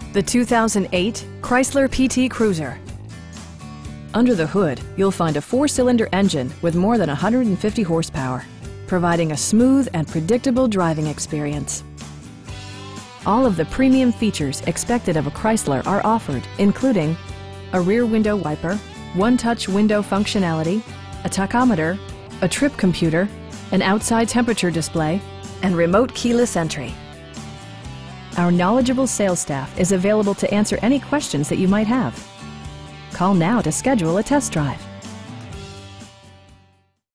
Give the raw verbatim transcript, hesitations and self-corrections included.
The two thousand eight Chrysler P T Cruiser. Under the hood, you'll find a four-cylinder engine with more than one hundred fifty horsepower, providing a smooth and predictable driving experience. All of the premium features expected of a Chrysler are offered, including a rear window wiper, one-touch window functionality, a tachometer, a trip computer, an outside temperature display, and remote keyless entry. Our knowledgeable sales staff is available to answer any questions that you might have. Call now to schedule a test drive.